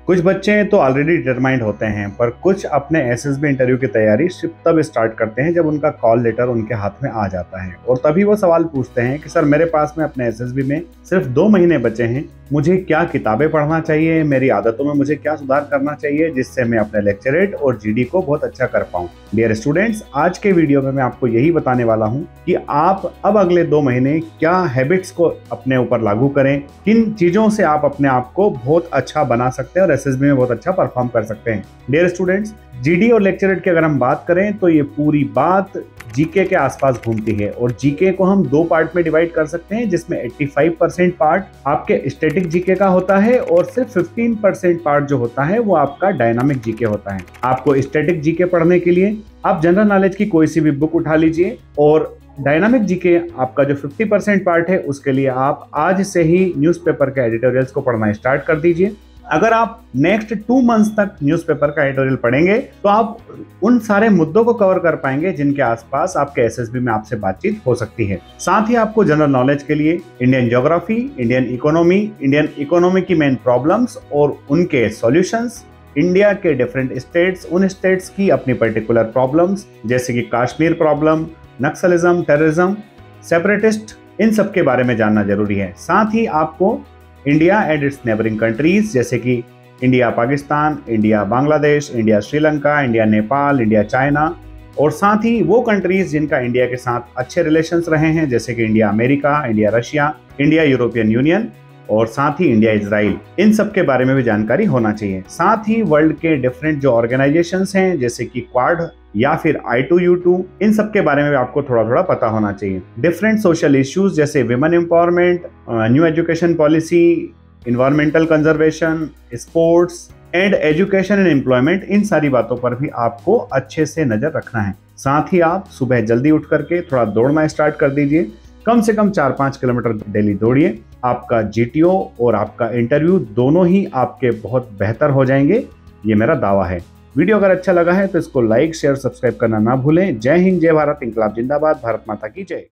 कुछ बच्चे तो ऑलरेडी डिटरमाइंड होते हैं, पर कुछ अपने एसएसबी इंटरव्यू की तैयारी सिर्फ तब स्टार्ट करते हैं जब उनका कॉल लेटर उनके हाथ में आ जाता है। और तभी वो सवाल पूछते हैं कि सर, मेरे पास में अपने एसएसबी में सिर्फ 2 महीने बचे हैं, मुझे क्या किताबें पढ़ना चाहिए, मेरी आदतों में मुझे क्या सुधार करना चाहिए जिससे मैं अपने लेक्चरेट और जीडी को बहुत अच्छा कर पाऊं। डियर स्टूडेंट्स, आज के वीडियो में मैं आपको यही बताने वाला हूं कि आप अब अगले 2 महीने क्या हैबिट्स को अपने ऊपर लागू करें, किन चीजों से आप अपने आप को बहुत अच्छा बना सकते हैं और एसएसबी में बहुत अच्छा परफॉर्म कर सकते हैं। डियर स्टूडेंट्स, जीडी और लेक्चरेट की अगर हम बात करें तो ये पूरी बात जीके के आसपास घूमती है और जीके को हम 2 पार्ट में डिवाइड कर सकते हैं, जिसमें 85% पार्ट आपके स्टैटिक जीके का होता है और सिर्फ 15% पार्ट जो होता है वो आपका डायनामिक जीके होता है। आपको स्टैटिक जीके पढ़ने के लिए आप जनरल नॉलेज की कोई सी भी बुक उठा लीजिए और डायनामिक जीके आपका जो 50% पार्ट है उसके लिए आप आज से ही न्यूज़पेपर के एडिटोरियल्स को पढ़ना स्टार्ट कर दीजिए। अगर आप नेक्स्ट 2 मंथ्स तक न्यूज़पेपर का एडिटोरियल पढ़ेंगे तो आप उन सारे मुद्दों को कवर कर पाएंगे जिनके आसपास आपके एसएसबी में आपसे बातचीत हो सकती है। साथ ही आपको जनरल नॉलेज के लिए इंडियन ज्योग्राफी, इंडियन इकोनॉमी की मेन प्रॉब्लम्स और उनके सॉल्यूशंस, इंडिया के डिफरेंट स्टेट्स, उन स्टेट्स की अपनी पर्टिकुलर प्रॉब्लम्स जैसे कि Kashmir problem, naxalism, terrorism, separatist, इन सब के बारे में जानना जरूरी है। साथ ही आपको India and its neighbouring countries जैसे कि India Pakistan, India Bangladesh, India Sri Lanka, India Nepal, India China और साथ ही वो कंट्रीज जिनका इंडिया के साथ अच्छे रिलेशंस रहे हैं जैसे कि India America, India Russia, India European Union और साथ ही इंडिया इजराइल, इन सब के बारे में भी जानकारी होना चाहिए। साथ ही वर्ल्ड के डिफरेंट जो ऑर्गेनाइजेशंस हैं जैसे कि क्वाड या फिर I2U2, इन सब के बारे में भी आपको थोड़ा थोड़ा पता होना चाहिए। डिफरेंट सोशल इश्यूज जैसे women empowerment, new education policy, environmental conservation, sports and education and employment, इन सारी बातों पर भी आपको अच्छे से नजर रखना है। साथ ही आप सुबह जल्दी उठ करके थोड़ा दौड़ना स्टार्ट कर दीजिए, कम से कम 4-5 किलोमीटर डेली दौड़िए। आपका जीटीओ और आपका इंटरव्यू दोनों ही आपके बहुत बेहतर हो जाएंगे, ये मेरा दावा है। वीडियो अगर अच्छा लगा है तो इसको लाइक, शेयर, सब्सक्राइब करना ना भूलें। जय हिंद, जय भारत, इंकलाब जिंदाबाद, भारत माता की जय।